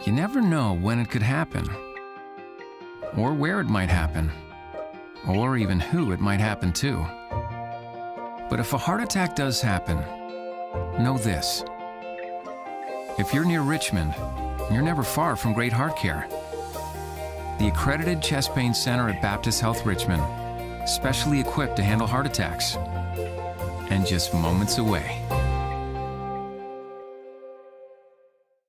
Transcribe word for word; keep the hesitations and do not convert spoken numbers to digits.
You never know when it could happen, or where it might happen, or even who it might happen to. But if a heart attack does happen, know this. If you're near Richmond, you're never far from great heart care. The accredited chest pain center at Baptist Health Richmond, specially equipped to handle heart attacks, and just moments away.